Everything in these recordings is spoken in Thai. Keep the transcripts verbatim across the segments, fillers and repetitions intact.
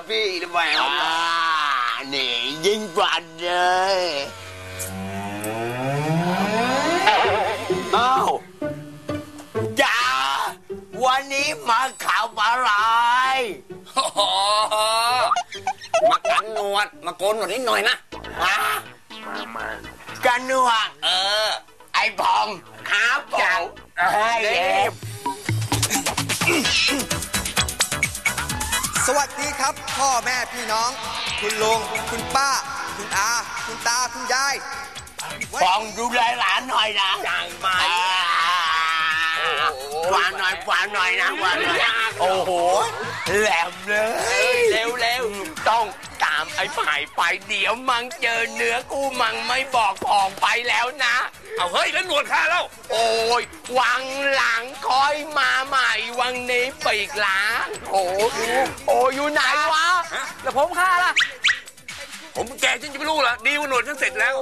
พี่แหววนี่ยิ่งกว่าเลยอ้าวจ๋าวันนี้มาข่าวอะไรมากันหนวดมาโกนหนวดนิดหน่อยนะกันหนวดเออไอ้พองหาพองไอ้เด็บสวัสดีครับพ่อแม่พี่น้องคุณลุงคุณป้าคุณอาคุณตาคุณยายพองดูแลหลานหน่อยนะจังไปวางหน่อยวางหน่อยนะวางหน่อยโอ้โหแหลมเลยเร็วเร็วต้องตามไอ้ฝ่ายไปเดี๋ยวมังเจอเนื้อกูมังไม่บอกพองไปแล้วนะเอาเฮ้ยแล้วหนวดข้าแล้วโอ้ยวังหลังคอยมาใหม่วังนี้ปีกหลังโอ้โอ้อยู่ไหนวะแล้วผมข้าล่ะผมแกฉันจะไม่รู้ล่ะดีว่าหนวดฉันเสร็จแล้ว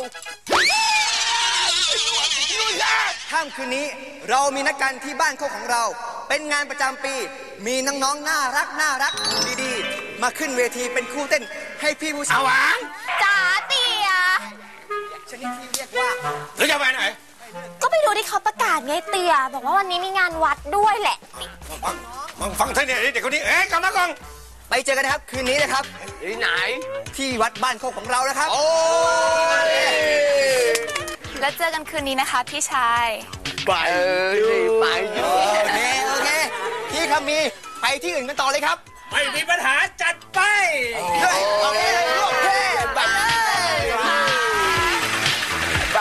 ค่ำคืนนี้เรามีนัดกันที่บ้านโคกของเราเป็นงานประจำปีมีน้องๆน่ารักน่ารักดีๆมาขึ้นเวทีเป็นคู่เต้นให้พี่ผู้ชายหวังจ๋าเตี๋ยชนิดที่เรียกว่าแล้วจะไปไหนก็ไปดูที่เขาประกาศไงเตี๋ยบอกว่าวันนี้มีงานวัดด้วยแหละฟังฟังท่านเนี่ยเด็กคนนี้เอ๊ะกลับมาก่อนไปเจอกันนะครับคืนนี้นะครับที่ไหนที่วัดบ้านโคกของเรานะครับโอ้ยแล้วเจอกันคืนนี้นะคะพี่ชายไปไปโอเคโอเคพี่คำมีไปที่อื่นกันต่อเลยครับไม่มีปัญหาจัดไปเฮ้ยโอเคโอเคไปไป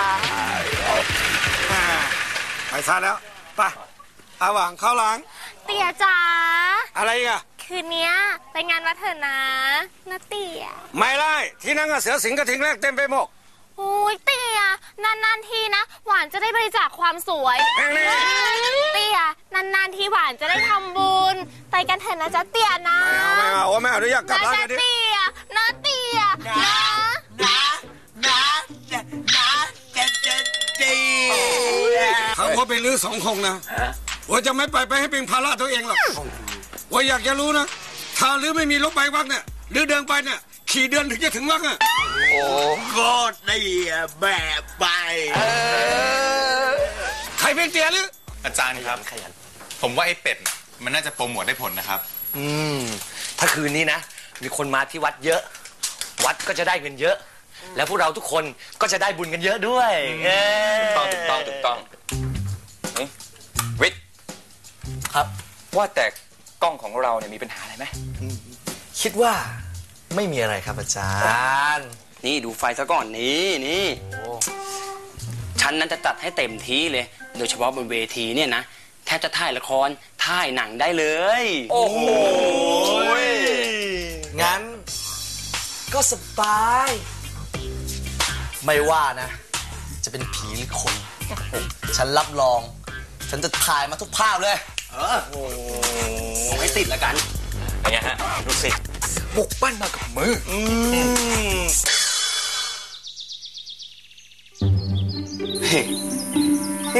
ไปซะแล้วไปอาหวังเข้าหลังเตี๋ยจ๋าอะไรอีกอะคืนนี้ไปงานวัดเถอะนะนะเตี๋ยไม่ไล่ที่นั่งเสือสิงกระทิงแรกเต็มไปหมดโอ้ยเตี๋ยนานๆทีนะหวานจะได้บริจาคความสวยเตี๋ยนานๆทีหวานจะได้ทำบุญไปกันเถอะนะจ๊ะเตี๋ยนะไม่เอาไม่เอาไม่เอาเดี๋ยวอยากกลับบ้านกันดิเตี๋ยนะเตี๋ยนะนะนะนะนะจะจะดีเขาว่าเป็นลือสองคงนะว่าจะไม่ไปไปให้เป็นภาระตัวเองหรอกว่าอยากจะรู้นะถ้าลือไม่มีรถไปวัดเนี่ยลือเดินไปเนี่ยขี่เดือนถึงจะถึงวัดอ่ะโอ้ก็ได้แบบไปใครเป็นเตี๋ยหรืออาจารย์ครับผมว่าไอ้เป็ดมันน่าจะโปรโมทได้ผลนะครับอืมถ้าคืนนี้นะมีคนมาที่วัดเยอะวัดก็จะได้เงินเยอะแล้วพวกเราทุกคนก็จะได้บุญกันเยอะด้วยถูกต้องถูกต้องถูกต้องวิทย์ครับว่าแต่กล้องของเราเนี่ยมีปัญหาอะไรไหมคิดว่าไม่มีอะไรครับอาจารย์นี่ดูไฟซะก่อนนี่นี่ฉันนั้นจะจัดให้เต็มที่เลยโดยเฉพาะบนเวทีเนี่ยนะแทบจะถ่ายละครถ่ายหนังได้เลยโอ้โหงั้นก็สบายไม่ว่านะจะเป็นผีหรือคนฉันรับรองฉันจะถ่ายมาทุกภาพเลยเออโอ้ให้ติดละกันเป็นไงฮะดูสิบุกปั้นมากับมืออืมเฮ้เฮ้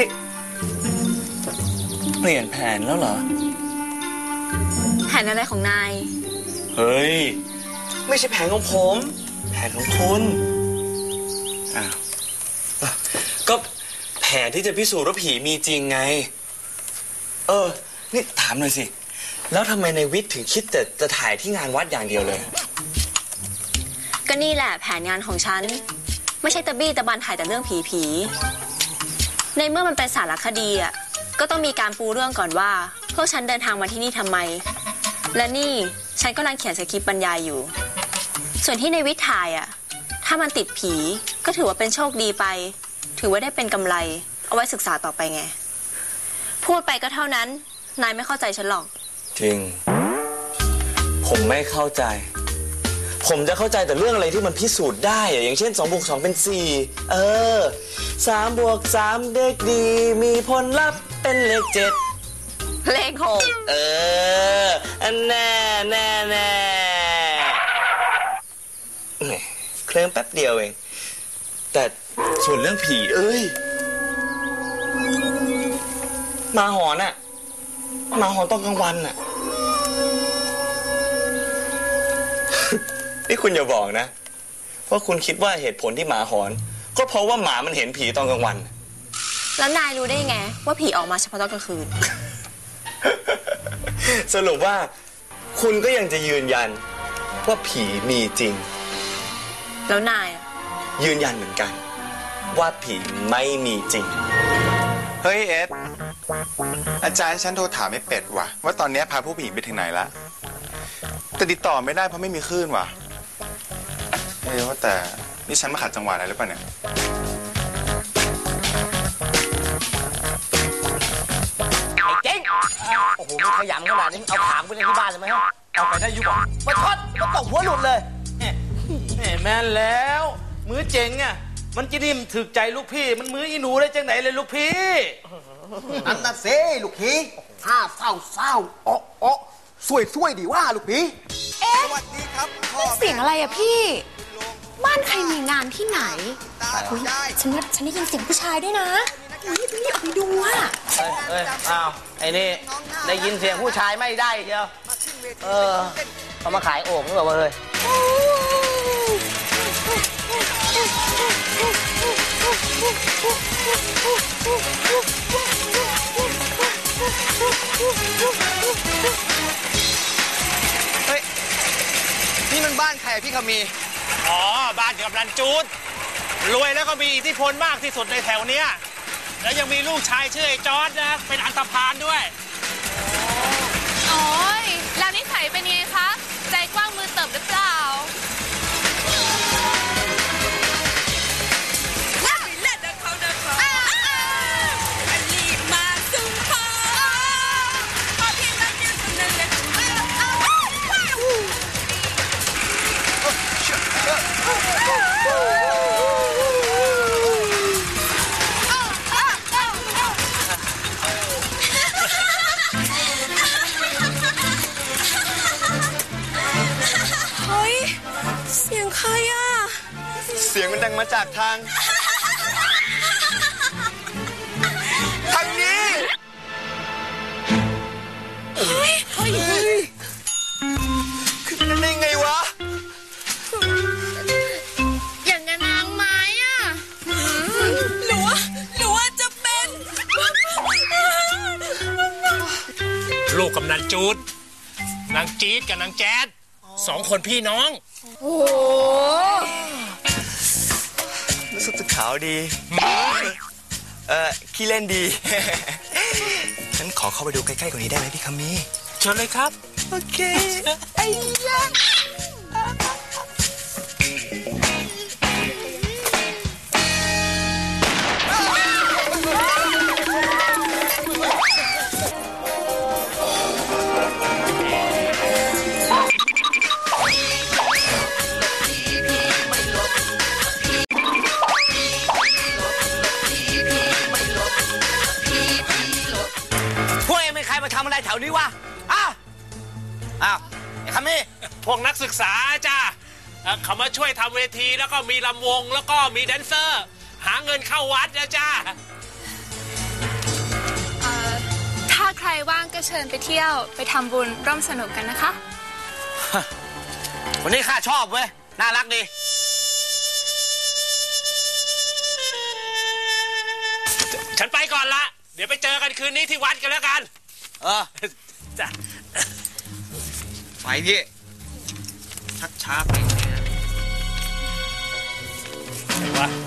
เปลี่ยนแผนแล้วเหรอแผนอะไรของนายเฮ้ยไม่ใช่แผนของผมแผนของคุณอ้าวก็แผนที่จะพิสูจน์ว่าผีมีจริงไงเออนี่ถามหน่อยสิแล้วทำไมในวิทย์ถึงคิดแต่จะถ่ายที่งานวัดอย่างเดียวเลยก็นี่แหละแผนงานของฉันไม่ใช่ตะบี้ตะบันถ่ายแต่เรื่องผีผีในเมื่อมันเป็นสารคดีอ่ะก็ต้องมีการปูเรื่องก่อนว่าพวกฉันเดินทางมาที่นี่ทำไมและนี่ฉันกำลังเขียนสคริปต์บรรยายอยู่ส่วนที่ในวิทย์ถ่ายอ่ะถ้ามันติดผีก็ถือว่าเป็นโชคดีไปถือว่าได้เป็นกำไรเอาไว้ศึกษาต่อไปไงพูดไปก็เท่านั้นนายไม่เข้าใจฉันหรอกจริงผมไม่เข้าใจผมจะเข้าใจแต่เรื่องอะไรที่มันพิสูจน์ได้อะอย่างเช่นสองบวกสองเป็นสี่เออสามบวกสามเด็กดีมีผลลัพธ์เป็นเลขเจ็ดเลขหกเอออันแน่แน่แน่เคลิ้มแป๊บเดียวเองแต่ส่วนเรื่องผีเอ้ยมาหอนอะมาหอนตอนกลางวันอะนี่คุณอย่าบอกนะว่าคุณคิดว่าเหตุผลที่หมาหอนก็เพราะว่าหมามันเห็นผีตอนกลางวันแล้วนายรู้ได้ไงว่าผีออกมาเฉพาะตอนกลางคืนสรุปว่าคุณก็ยังจะยืนยันว่าผีมีจริงแล้วนายอะยืนยันเหมือนกันว่าผีไม่มีจริงเฮ้ยเอสอาจารย์ฉันโทรถามไอ้เป็ดว่ะว่าตอนนี้พาผู้ผีไปถึงไหนละแต่ติดต่อไม่ได้เพราะไม่มีคลื่นว่ะเอ้ยว่าแต่นี่ฉันมาขัดจังหวะอะไรหรือเปล่าเนี่ยไอ้เจ๊งโอ้โหมันขยำขนาดนี้เอาถามไปเล่นที่บ้านเลยไหมฮะเอาไปได้ยุบอ่ะมาช็อตมาตกหัวหลุดเลยแม่แม่นแล้วมือเจ๋งอ่ะมันจะดิ่มถึกใจลูกพี่มันมืออีหนูได้จังไหนเลยลูกพี่นั่นนะเซ่ลูกพี่ห้าเศร้าเศร้าอ๋ออ๋อสวยสวยดีว่าลูกพี่สวัสดีครับพ่อเสียงอะไรอะพี่ บ้านใครมีงานที่ไหนอุ๊ยฉันว่าฉันได้ยินเสียงผู้ชายด้วยนะอุ๊ยรีบออกไปดูอะเอ้ยเอ้ยอ้าวไอ้นี่ได้ยินเสียงผู้ชายไม่ได้เชียวเออเขามาขายโอ่งหรือเปล่าเฮ้ยเฮ้ยนี่มันบ้านใครพี่ขมีอ๋อบ้านกำนันจูดรวยแล้วก็มีอิทธิพลมากที่สุดในแถวเนี้ยแล้วยังมีลูกชายชื่อไอ้จอร์ดนะเป็นอันธพาลด้วยโอ้ยแล้วนิสัยเป็นไงคะ ใจกว้างมือเติบหรือเปล่าเสียงใครอะเสียงมันดังมาจากทาง ทางนี้เฮ้ยเฮ้ยขึ้นมาได้ไงวะอย่างกับนางไม้อะหรือว่าหรือว่าจะเป็นลูกกำนันจูดนางจี๊ดกับนางแจ๊ดสองคนพี่น้องโอ้รู้สึกจะขาวดี เออขี้เล่นดี ฉันขอเข้าไปดูใกล้ๆกว่านี้ได้ไหมพี่คามีเชิญเลยครับโอเคไอ้ยะทำอะไรแถวนี้วะอ้าวอ้าวไอ้คำนี้พวกนักศึกษาจ้าเขามาช่วยทำเวทีแล้วก็มีลำวงแล้วก็มีแดนเซอร์หาเงินเข้าวัดนะจ้าถ้าใครว่างก็เชิญไปเที่ยวไปทำบุญร่วมสนุกกันนะคะวันนี้ข้าชอบเว้ยน่ารักดีฉันไปก่อนละเดี๋ยวไปเจอกันคืนนี้ที่วัดกันแล้วกันเออจ้ะไปดิชักช้าไปไหนวะ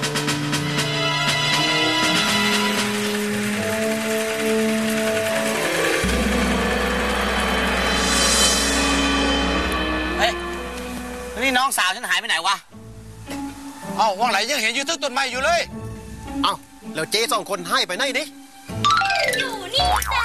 เฮ้ยนี่น้องสาวฉันหายไปไหนวะเอ้าว่างไหนยังเห็นอยู่ทึกต้นไม้อยู่เลยเอ้าแล้วเจ๊สองคนให้ไปไหนดิอยู่นี่จ้า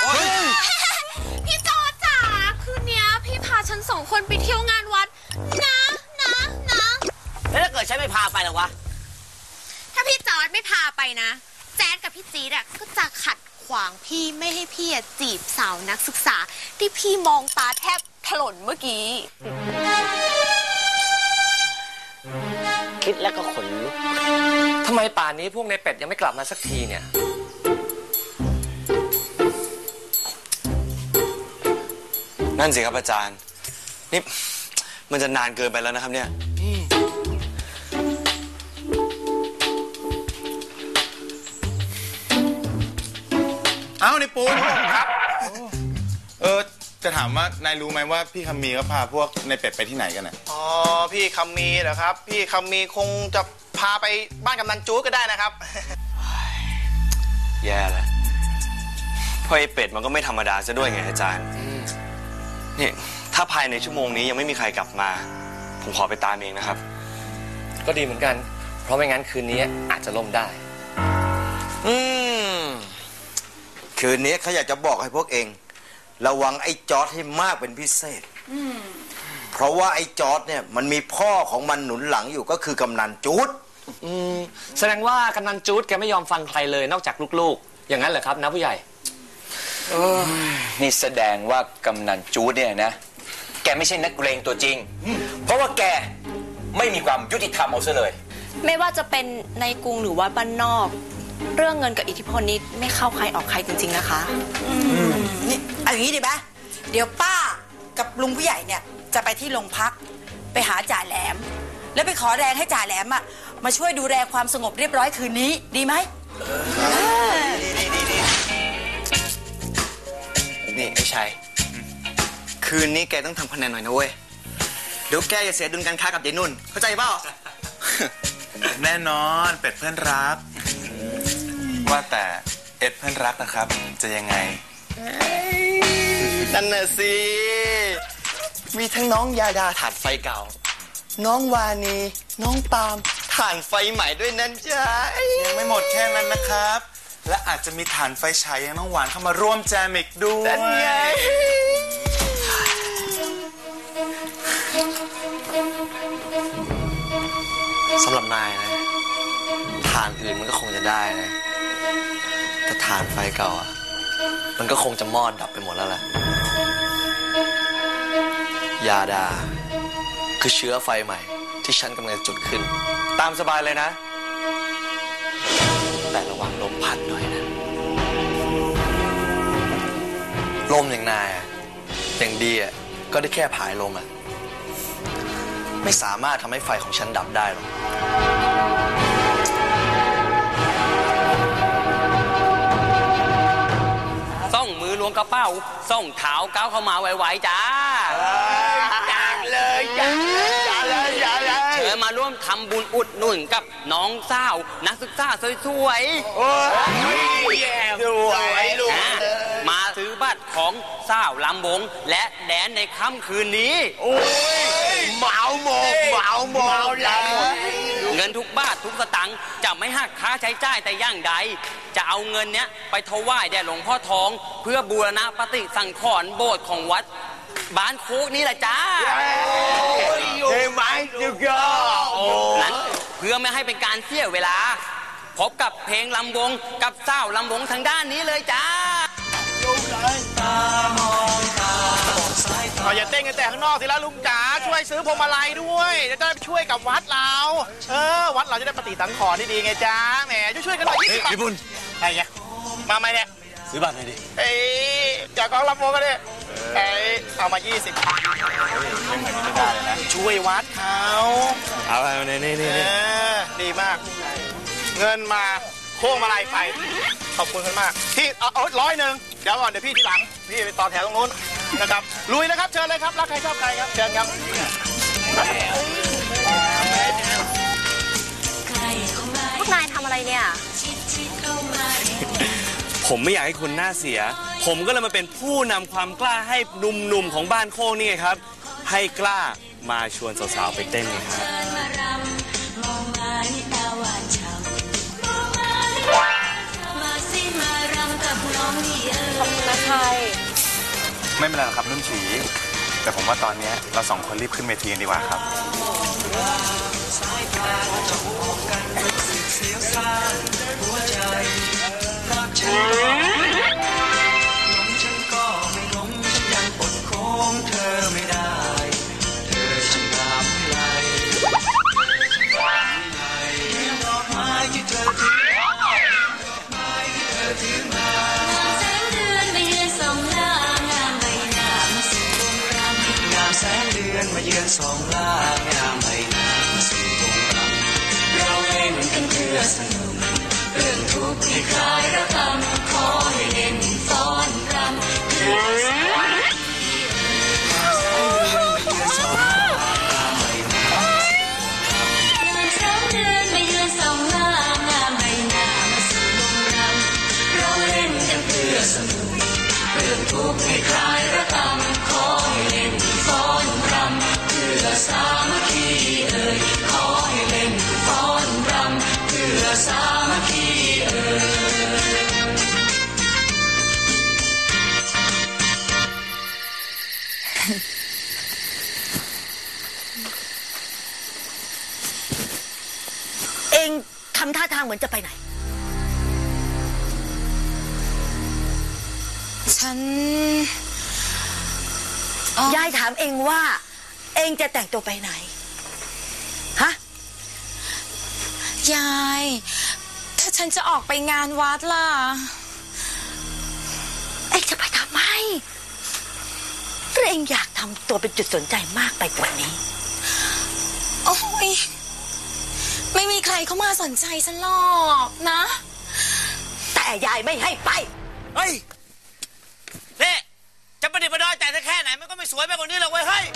พี่โจจ๋าคืนนี้พี่พาฉันสองคนไปเที่ยวงานวัดนะนะนะแล้วถ้าเกิดฉันไม่พาไปหรอวะถ้าพี่จอร์ดไม่พาไปนะแจ๊ดกับพี่จี๊ดก็จะขัดขวางพี่ไม่ให้พี่จีบสาวนักศึกษาที่พี่มองตาแทบถลนเมื่อกี้คิดแล้วก็ขนลุกทำไมป่านนี้พวกในเป็ดยังไม่กลับมาสักทีเนี่ยนั่นสิครับอาจารย์นี่มันจะนานเกินไปแล้วนะครับเนี่ยเอ้าในปูนครับเออจะถามว่านายรู้ไหมว่าพี่คำมีเขาพาพวกในเป็ดไปที่ไหนกันน่ะอ๋อพี่คำมีเหรอครับพี่คำมีคงจะพาไปบ้านกำนันจู๊ดก็ได้นะครับแย่แล้วเพราะไอ้เป็ดมันก็ไม่ธรรมดาซะด้วยไงอาจารย์นี่ถ้าภายในชั่วโมงนี้ยังไม่มีใครกลับมาผมขอไปตามเองนะครับก็ดีเหมือนกันเพราะไม่งั้นคืนนี้อาจจะล่มได้อืมคืนนี้เขาอยากจะบอกให้พวกเองระวังไอ้จอร์ดให้มากเป็นพิเศษเพราะว่าไอ้จอร์ดเนี่ยมันมีพ่อของมันหนุนหลังอยู่ก็คือกำนันจู๊ดแสดงว่ากำนันจู๊ดแกไม่ยอมฟังใครเลยนอกจากลูกๆอย่างนั้นเหรอครับนะผู้ใหญ่นี่แสดงว่ากำนันจู๊ดเนี่ยนะแกไม่ใช่นักเลงตัวจริงเพราะว่าแกไม่มีความยุติธรรมเอาซะเลยไม่ว่าจะเป็นในกรุงหรือว่าบ้านนอกเรื่องเงินกับอิทธิพลนี้ไม่เข้าใครออกใครจริงๆนะคะนี่เอาอย่างนี้ดีไหมเดี๋ยวป้ากับลุงผู้ใหญ่เนี่ยจะไปที่โรงพักไปหาจ่าแหลมแล้วไปขอแรงให้จ่าแหลมอ่ะมาช่วยดูแลความสงบเรียบร้อยคืนนี้ดีไหมนี่ไอ้ชัยคืนนี้แกต้องทำคะแนนหน่อยนะเว้ยเดี๋ยวแกจะเสียดุลการค้ากับยายนุ่นเข้าใจเปล่าแน่นอนเป็ดเพื่อนรักว่าแต่เอ็ดเพื่อนรักนะครับจะยังไงนั่นน่ะสิมีทั้งน้องยาดาถ่านไฟเก่าน้องวานีน้องปาล์มถ่านไฟใหม่ด้วยนั่นจ้ายังไม่หมดแค่นั้นนะครับและอาจจะมีถ่านไฟฉายอย่างน้องหวานเข้ามาร่วมแจมอีกด้วยนั่นไงสำหรับนายนะฐานอื่นมันก็คงจะได้นะแต่ฐานไฟเก่าอ่ะมันก็คงจะมอดดับไปหมดแล้วแหละยาดาคือเชื้อไฟใหม่ที่ฉันกำลังจะจุดขึ้นตามสบายเลยนะแต่ระวังลมพัดหน่อยนะลมอย่างนายอ่ะอย่างดีอ่ะก็ได้แค่ผายลมอ่ะไม่สามารถทำให้ไฟของฉันดับได้หรอกส่องมือล้วงกระเป๋าส่องเท้าก้าวเข้ามาไวๆจ้าจ้าเลยจ้าจ้าเลยจ้าเลยเชิญมาร่วมทำบุญอุดหนุนกับน้องสาวนักศึกษาสวยๆโอ้ยสวยลูกมาซื้อบัตรของสาวลำวงและแดนในค่ำคืนนี้โอ้ยเหมาหมกเหมาหมกแล้วเงินทุกบาททุกสตังค์จะไม่หักค่าใช้จ่ายแต่อย่างใดจะเอาเงินเนี้ยไปถวายแด่หลวงพ่อทองเพื่อบูรณะปฏิสังขรณ์โบสถ์ของวัดบ้านโคกนี้แหละจ้าเฮ้ยไหมจุกอนั้นเพื่อไม่ให้เป็นการเสียเวลาพบกับเพลงลำวงกับสาวลำวงทางด้านนี้เลยจ้าเราอย่าเต้นกันแต่ข้างนอกสิละลุงจ๋าช่วยซื้อพวงมาลัยด้วยจะได้ช่วยกับวัดเราเออวัดเราจะได้ปฏิสังขรณ์ที่ดีไงจ้าแหมช่วยๆกันหน่อยยี่สิบบาทพี่บุญไอ้เนี่ยมาไหมเนี่ยซื้อบัตรหน่อยดิเอ้ยจากกองลำวงกันดิเอ้ยเอามายี่สิบยังไม่ได้เลยนะช่วยวัดเขาเอาไปนี่นี่นี่ดีมากเงินมาพวงมาลัยไปขอบคุณมากที่เอาเอาร้อยหนึ่งเดี๋ยวก่อนเดี๋ยวพี่ทีหลังพี่ไปต่อแถวตรงนู้นนะครับลุยนะครับเชิญเลยครับรักใครชอบใครครับเชิญครับพวกนายทำอะไรเนี่ยผมไม่อยากให้คุณหน้าเสียผมก็เลยมาเป็นผู้นำความกล้าให้หนุ่มๆของบ้านโคกนี่ครับให้กล้ามาชวนสาวๆไปเต้นไงครับขอบคุณนะชัยไม่เป็นไรหรอกครับนุ่นฉีแต่ผมว่าตอนนี้เราสองคนรีบขึ้นเวทีกันดีกว่าครับยืนสองล่างงามใบหน้าสู่วงรำเราเล่นกันเพื่อสนุกเรื่องทุกข์ให้คลายระกำขอให้เล่นฟ้อนรำเพื่อสามัคคียืนสองล่างงามใบหน้ายืนสองเดือนมายืนสองล่างงามใบหน้ามาสู่วงรำเราเล่นกันเพื่อสนุกเรื่องทุกข์ให้คลายระกำขอให้เล่นฟ้อนรำเพื่อสามัคคีเอ่ยขอให้เล่นฟ้อนรำเพื่อสามัคคีเอ่ยเองทำท่าทางเหมือนจะไปไหนฉันยายถามเองว่าเองจะแต่งตัวไปไหนฮะยายถ้าฉันจะออกไปงานวัดล่ะเองจะไปทำไมหรือเองอยากทำตัวเป็นจุดสนใจมากไปกว่านี้โอ้ยไม่มีใครเข้ามาสนใจฉันหรอกนะแต่ยายไม่ให้ไปเฮ้ยนี่จะประดิษฐ์ประดอยแต่งแค่ไหนมันก็ไม่สวยไปกว่านี้หรอกเว้ยเฮ้ย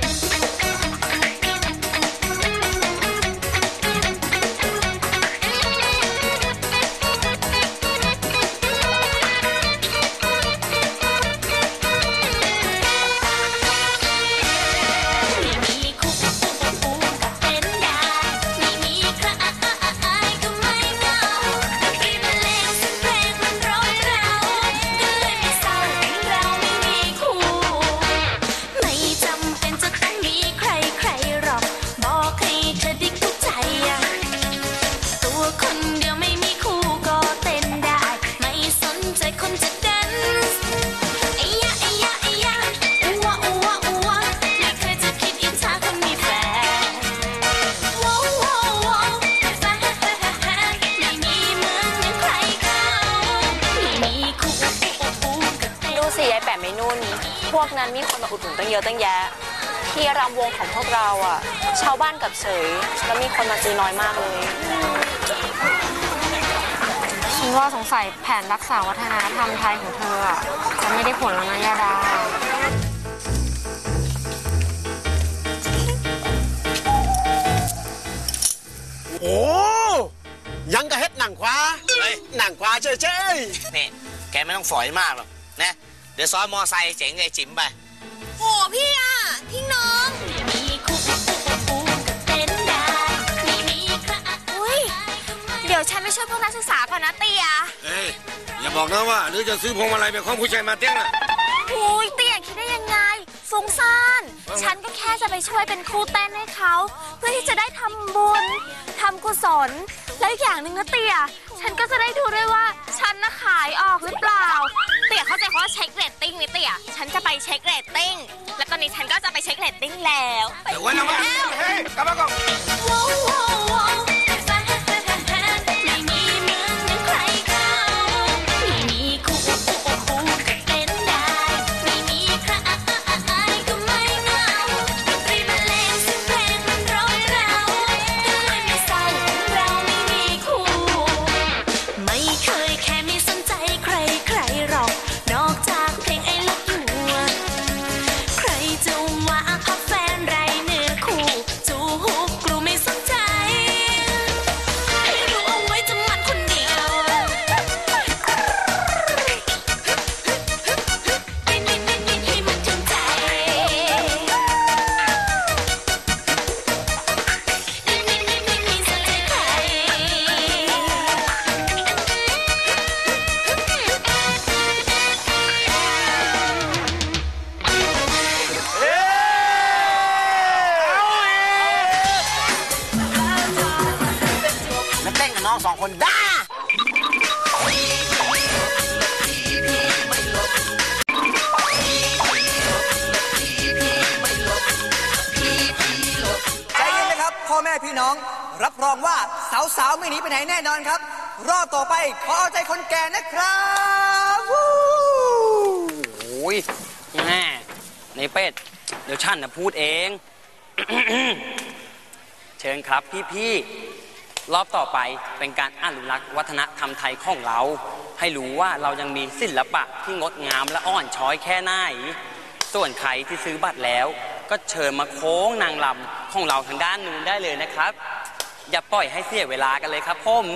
พวกนั้นมีคนมาอุดหนุนตั้งเยอะตั้งแยะที่รำวงของพวกเราอ่ะชาวบ้านกับเฉยแล้วมีคนมาซื้อน้อยมากเลยฉันว่าสงสัยแผนรักษาวัฒนธรรมไทยของเธออ่ะจะไม่ได้ผลแล้วนะยาดาโอ้ยังกะเฮ็ดหนังควาเฮ้ยหนังควาเฉยๆนี่แกไม่ต้องฝอยมากหรอกนะเดี๋ยวซ้อนมอไซค์เจ๋งไอ้จิ๋มไปโอ้พี่อ่ะทิ้งน้องอุ้ยเดี๋ยวฉันไปช่วยพวกนักศึกษาก่อนนะเตียเฮ้ยอย่าบอกนะว่าหรือจะซื้อพวงมาลัยไปของผู้ชายมาเตี้ยงอ่ะอุ้ยเตียคิดได้ยังไงฟุ้งซ่านฉันก็แค่จะไปช่วยเป็นครูเต้นให้เขาเพื่อที่จะได้ทำบุญทำกุศลแล้วอีกอย่างหนึ่งนะเตียฉันก็จะได้ดูด้วยว่าฉันน่ะขายออกหรือเปล่าเตี่ยเข้าใจเขาว่าเช็คเรตติ้งนี่เตี่ยฉันจะไปเช็คเรตติ้งแล้วตอนนี้ฉันก็จะไปเช็คเรตติ้งแล้วไปแล้วเฮ้ยกลับมาก่อนไม่มีเหมือนอย่างใครเขาไม่มีคู่คู่ก็เต้นได้ไม่มีใครก็ไม่เหงาดนตรีบรรเลงเสียงเพลงมันร้อยเราก็เลยไม่เศร้าเราไม่มีคู่ไม่เคยแค่ไม่สนใจใครใครหรอกนอกจากเพลงไอ้ลักอยู่ใครจะว่าพับแฟนไรเนื้อคู่จูฮุกกลูไม่สนใจให้รู้เอาไว้จะมันคนเดียวนิดนิดนิดนิดให้มันถึงใจนิดนิดนิดนิดนิดสนใจใครแล้วเต้นกับน้องสองคนได้ใจเย็นนะครับพ่อแม่พี่น้องรับรองว่าสาวๆไม่หนีไปไหนแน่นอนครับรอบต่อไปขอเอาใจคนแก่นะครับวู้โอ้ยแม่ในเป็ดเดี๋ยวฉันนะพูดเองเชิญครับพี่ๆรอบต่อไปเป็นการอนุรักษ์วัฒนธรรมไทยของเรา ให้รู้ว่าเรายังมีศิลปะที่งดงามและอ่อนช้อยแค่ไหนส่วนใครที่ซื้อบัตรแล้วก็เชิญมาโค้งนางรำของเราทางด้านนู้นได้เลยนะครับอย่าปล่อยให้เสียเวลากันเลยครับผม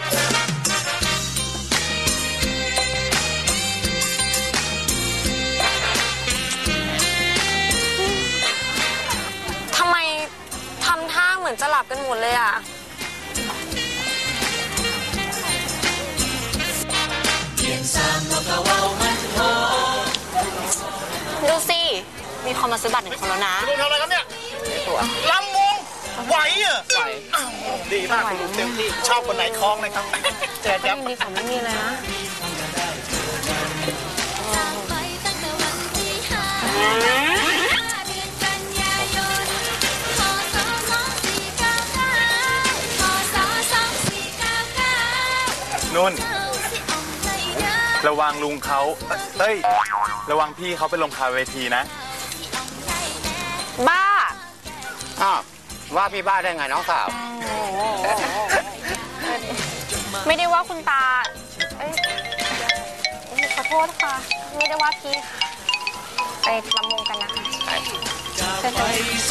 ทำไมทำท่าเหมือนจะหลับกันหมดเลยอ่ะดูสิมีคนมาซื้อบัตรหนึ่งคนแล้วนะลุงทำอะไรครับเนี่ยลำวงไหวอ่ะไหวดีมากคุณลุงเต็มที่ชอบคนไหนคล้องเลยครับเจ๊ยับมีของไม่มีเลยนะนุ่นระวังลุงเขาเฮ้ยระวังพี่เขาไปลงคาเวทีนะบ้าอ้าวว่าพี่บ้าได้ไงน้องสาวไม่ได้ว่าคุณตาเอ้ยขอโทษค่ะไม่ได้ว่าพี่ค่ะไปลำวงกันนะคะเชิญ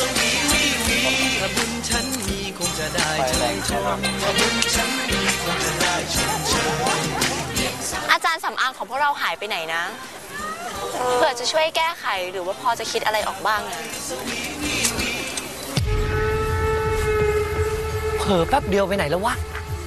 อาจารย์สำอางของพวกเราหายไปไหนนะเผื่อจะช่วยแก้ไขหรือว่าพอจะคิดอะไรออกบ้างอะเผลอแป๊บเดียวไปไหนแล้ววะ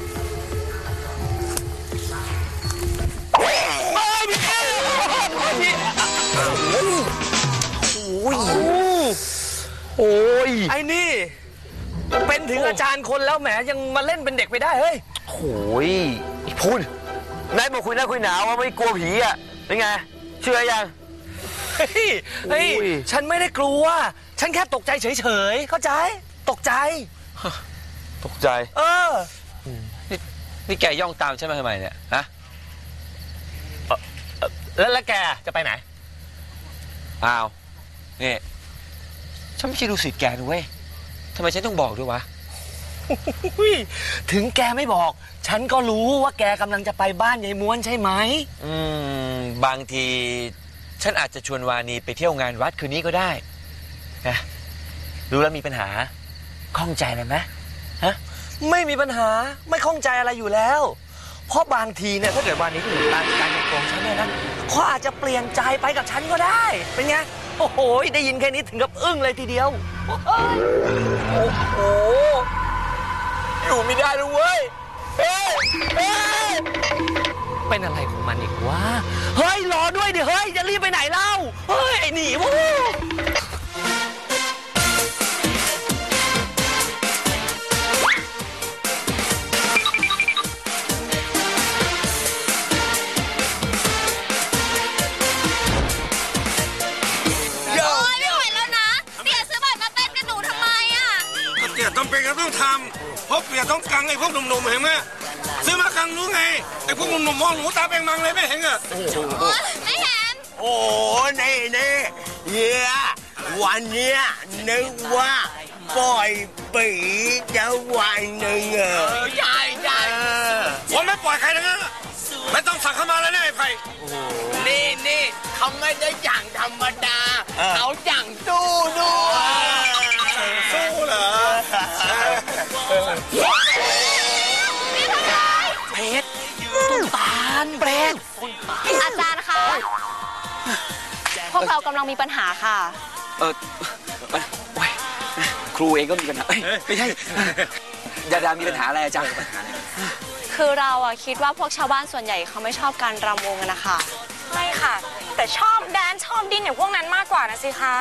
โอ้ยโอ้ยไอ้นี่เป็นถึงอาจารย์คนแล้วแหมยังมาเล่นเป็นเด็กไปได้เฮ้ยโอ้ยพูดนายบอกคุยหน้าคุยหนาวว่าไม่กลัวผีอ่ะเป็นไงเชื่อยังเฮ้ยเฮ้ยฉันไม่ได้กลัวฉันแค่ตกใจเฉยๆเข้าใจตกใจตกใจเออนี่นี่แกย่องตามฉันมาทำไมเนี่ยฮะแล้วแล้วแกจะไปไหนอ้าวนี่ฉันไม่ใช่ลูกศิษย์แกนะเว้ยทำไมฉันต้องบอกด้วยวะถึงแกไม่บอกฉันก็รู้ว่าแกกำลังจะไปบ้านยายม้วนใช่ไหมอืมบางทีฉันอาจจะชวนวานีไปเที่ยวงานวัดคืนนี้ก็ได้นะรู้แล้วมีปัญหาข้องใจอะไรไหมฮะไม่มีปัญหาไม่ข้องใจอะไรอยู่แล้วเพราะบางทีเนี่ยถ้าเกิดวานีถึงตามการตกลงฉันเนี่ยนะเขาอาจจะเปลี่ยนใจไปกับฉันก็ได้เป็นไงโอ้โหได้ยินแค่นี้ถึงกับอึ้งเลยทีเดียวโอ้โหอยู่ไม่ได้เลยเว้ยเฮ้ยเฮ้ยเป็นอะไรของมันอีกวะเฮ้ยรอด้วยดิเฮ้ยจะรีบไปไหนเล่าเฮ้ยไอ้หนีวู้ต้องเป็นก็ต้องทำเพราะเปียต้องกังไอ้พวกหนุ่มๆเห็นไหมซื้อมากังรู้ไงไอ้พวกหนุ่มๆมองหนูตาแปงมังเลยไม่เห็นอ่ะไม่เห็นโอ้นี่นี่เฮียวันเนี้ยนึกว่าปล่อยปีจะวันหนึ่งเออใช่ใช่ผมไม่ปล่อยใครทั้งนั้นไม่ต้องสั่งเข้ามาแล้วเนี่ยไอ้ไผ่นี่นี่เขาไม่ได้อย่างธรรมดาเขาอย่างสู้ด้วยสู้เหรอเพชรต้นตาลเปรตอาจารย์คะพวกเรากำลังมีปัญหาค่ะเออครูเองก็มีปัญหาไม่ใช่ยาดามีปัญหาอะไรอาจารย์คือเราอะคิดว่าพวกชาวบ้านส่วนใหญ่เขาไม่ชอบการรำวงกันนะคะไม่ค่ะแต่ชอบแดนชอบดิ้นอย่างพวกนั้นมากกว่านะสิคะ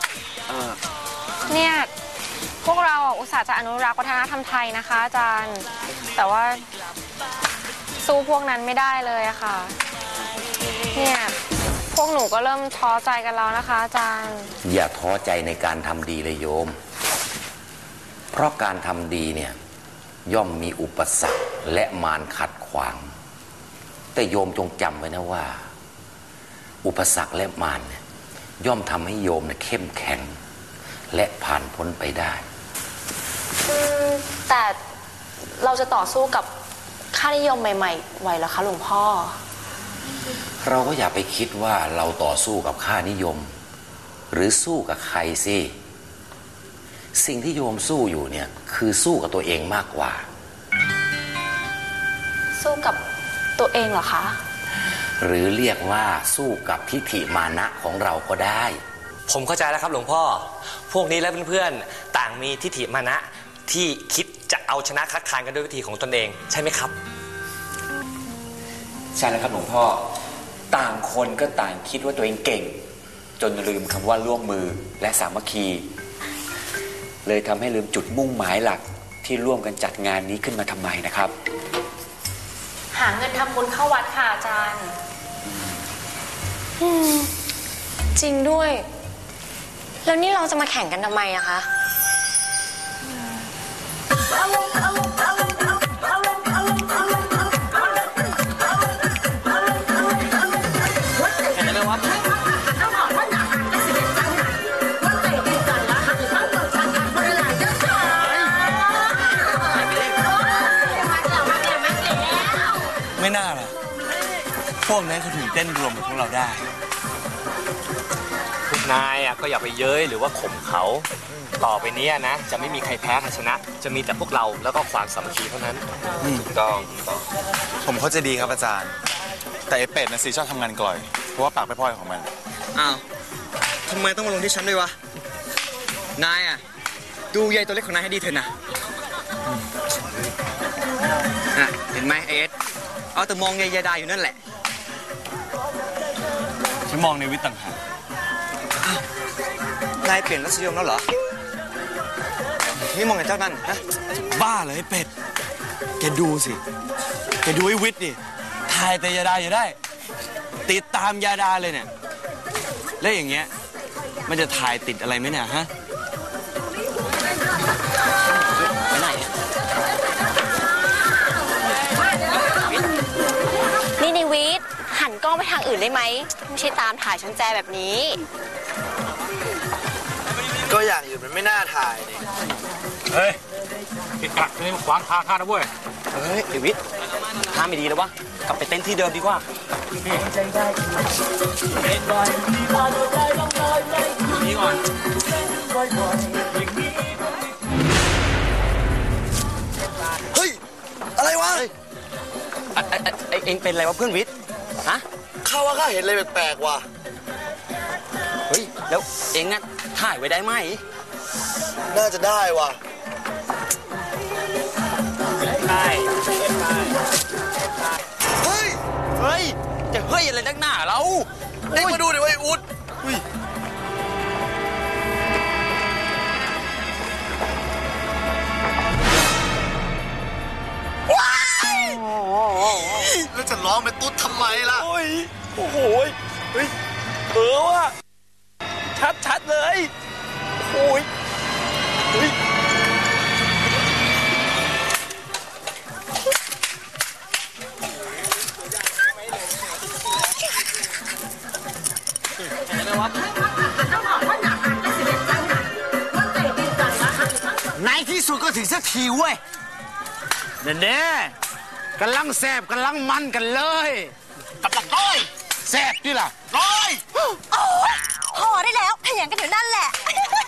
เนี่ยพวกเราอุตส่าห์จะอนุรักษ์วัฒนธรรมไทยนะคะอาจารย์แต่ว่าสู้พวกนั้นไม่ได้เลยอะค่ะเนี่ยพวกหนูก็เริ่มท้อใจกันแล้วนะคะอาจารย์อย่าท้อใจในการทำดีเลยโยมเพราะการทำดีเนี่ยย่อมมีอุปสรรคและมารขัดขวางแต่โยมจงจำไว้นะว่าอุปสรรคและมารเนี่ยย่อมทำให้โยมเนี่ยเข้มแข็งและผ่านพ้นไปได้แต่เราจะต่อสู้กับค่านิยมใหม่ๆไหวเหรอคะหลวงพ่อเราก็อย่าไปคิดว่าเราต่อสู้กับค่านิยม หรือสู้กับใครสิสิ่งที่โยมสู้อยู่เนี่ยคือสู้กับตัวเองมากกว่าสู้กับตัวเองเหรอคะหรือเรียกว่าสู้กับทิฏฐิมานะของเราก็ได้ผมเข้าใจแล้วครับหลวงพ่อพวกนี้และเพื่อนๆต่างมีทิฏฐิมานะที่คิดจะเอาชนะคัดค้านกันด้วยวิธีของตนเองใช่ไหมครับใช่แล้วครับหลวงพ่อต่างคนก็ต่างคิดว่าตัวเองเก่งจนลืมคำว่าร่วมมือและสามัคคีเลยทำให้ลืมจุดมุ่งหมายหลักที่ร่วมกันจัดงานนี้ขึ้นมาทำไมนะครับหาเงินทำบุญเข้าวัดค่ะอาจารย์จริงด้วยแล้วนี่เราจะมาแข่งกันทำไมอะคะไม่น่าหรอกพวกนั้นเขาถึงเต้นรวมกับพวกเราได้พวกนายอ่ะก็อย่าไปเย้ยหรือว่าข่มเขาต่อไปนี้นะจะไม่มีใครแพ้ใครชนะจะมีแต่พวกเราแล้วก็ความสามัคคีเท่านั้นถูกต้องต้องผมเข้าใจดีครับอาจารย์แต่ไอ้เป็ดนะสิชอบทำงานกล่อยเพราะว่าปากไปพร่อยของมันอ้าวทำไมต้องมาลงที่ฉันด้วยวะนายอ่ะดูยายตัวเล็กของนายให้ดีเถอะนะอ่ะเห็นไหมเอสเอาแต่มองยายยายดาอยู่นั่นแหละฉันมองในวิทย์ต่างหากนายเปลี่ยนรสนิยมแล้วเหรอนี่มองไงเจ้านั่นฮะบ้าเลยไอ้เป็ดแกดูสิแกดูไอ้วิทย์ดิถ่ายแต่ยาดาอยู่ได้ติดตามยาดาเลยเนี่ยแล้วอย่างเงี้ยมันจะถ่ายติดอะไรไหมเนี่ยฮะไปไหนนี่ในวิทย์หันกล้องไปทางอื่นได้ไหมไม่ใช่ตามถ่ายฉันแจแบบนี้ก็อย่างอื่นมันไม่น่าถ่ายนี่เฮ้ยปิดกระนี่ขวางทางข้านะเว้ยเฮ้ยเดวิดท่าไม่ดีแล้ววะกลับไปเต้นที่เดิมดีกว่านี่ก่อนเฮ้ยอะไรวะไอเอ็งเป็นอะไรวะเพื่อนวิทย์ฮะข้าว่าข้าเห็นอะไรแปลกๆว่ะเฮ้ยแล้วเอ็งน่ะถ่ายไว้ได้ไหมน่าจะได้ว่ะได้เฮ้ยเฮ้ยจะเฮ้ยอะไรนักหนาเราเอ็งมาดูดิว่าไอ้อุดว้ายแล้วจะร้องเป็นตุ๊ดทำไมล่ะโอ้ยโอ้โหเฮ้ยเออว่ะชัดๆเลยโอ้ยเฮ้ยในที่สุดก็ถึงสักทีเว้ยเน่ๆกำลังแสบกำลังมันกันเลยกับลังก้อยแสบนี่ล่ะก้อยโอ้ยพอได้แล้วขยันกันอยู่นั่นแหละ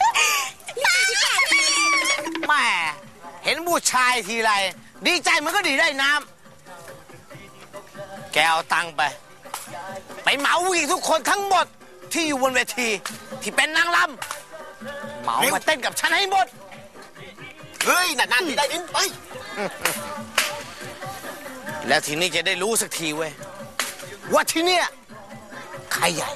แม่เห็นผู้ชายทีไรดีใจมันก็ดีได้น้ำแกเอาตังค์ไปไปเหมาผู้หญิงทุกคนทั้งหมดที่อยู่บนเวทีที่เป็นนางรำเหมามาเต้นกับฉันให้หมดเฮ้ยนั่นๆที่ได้ดินไปแล้วทีนี้จะได้รู้สักทีเว้ยว่าที่เนี่ยใครใหญ่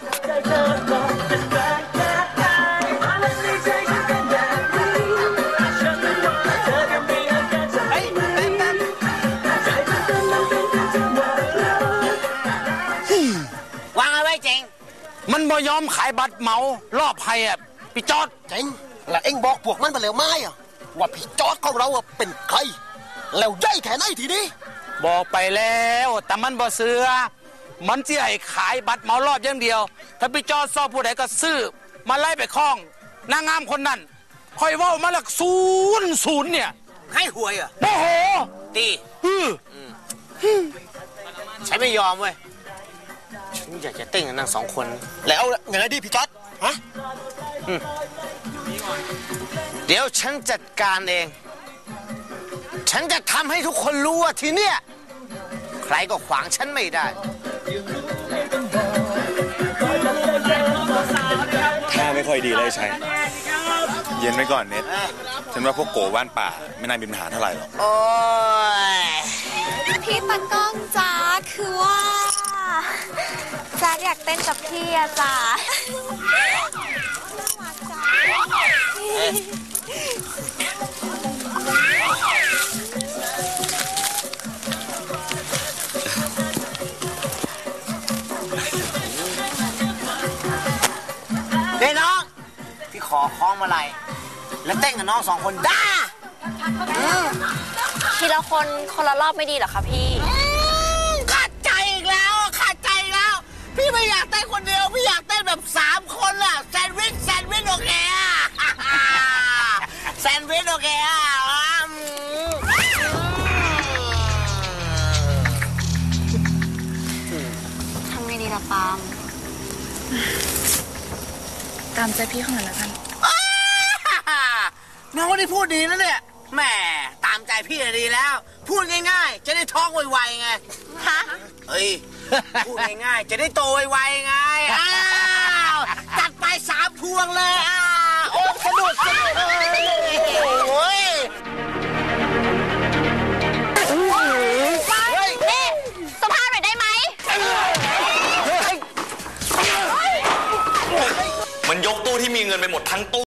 วางเอาไว้เจ๋งมันบ่ยอมขายบัตรเหมารอบไพ่อ่ะพี่จอดเจ๋งแล้วเอ็งบอกพวกมันไปแล้วไหมอ่ะว่าพี่จอดของเราอ่ะเป็นใครแล้วใหญ่แค่ไหนทีนี้บอกไปแล้วแต่มันบ่เสือมันจะให้ขายบัตรเหมารอบอย่างเดียวถ้าพี่จอดสอบผู้ใดก็ซื้อมาไล่ไปคล้องนางงามคนนั้นคอยว่ามาหลักศูนย์ศูนย์เนี่ยให้หวยเหรอโอ้โหตีฉันไม่ยอมเว้ยฉันอยากจะเต้นกับนางสองคนแล้วอย่างไรดีพี่จ๊อดฮะเดี๋ยวฉันจัดการเองฉันจะทำให้ทุกคนรู้ว่าทีเนี้ยใครก็ขวางฉันไม่ได้ท่าไม่ค่อยดีเลยชัยเย็นไว้ก่อนเน็ตฉันว่าพวกโกว่านป่าไม่น่ามีปัญหาเท่าไหร่หรอกโอ้ยพี่ตากล้องจ้าคือว่าจ้าอยากเต้นกับพี่อะจ้าเฮ้ยน้องพี่ขอคล้องมาลัยแล้วเต้นกับน้องสองคนได้ทีละคนคนละรอบไม่ดีเหรอคะพี่ขาดใจอีกแล้วขาดใจอีกแล้ว พี่ไม่อยากเต้นคนเดียวพี่อยากเต้นแบบสามคนอะแซนด์วิชแซนด์วิชโอเคอะแซนด์วิชโอเคอะทำไงดีล่ะปาล์มตามใจพี่เขาหน่อยแล้วกันน้องคนนี้พูดดีนะเนี่ยแหมตามใจพี่ดีแล้ว พูดง่ายๆจะได้ท้องไวๆไงฮะเฮ้ยพูดง่ายๆจะได้โตไวๆไงอ้าวจัดไปสามพวงเลยอ้าวโอ้สนุกสนุกโอ้ยนี่สภาพหน่อยได้ไหมมันยกตู้ที่มีเงินไปหมดทั้งตู้